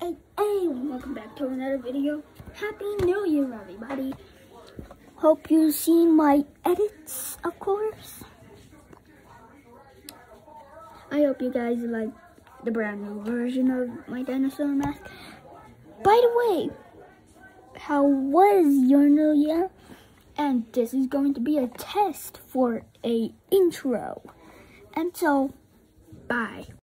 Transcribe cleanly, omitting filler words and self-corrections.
Hey, welcome back to another video. Happy New Year, everybody. Hope you see my edits, of course. I hope you guys like the brand new version of my dinosaur mask. By the way, how was your New Year? And this is going to be a test for a intro. And so, bye.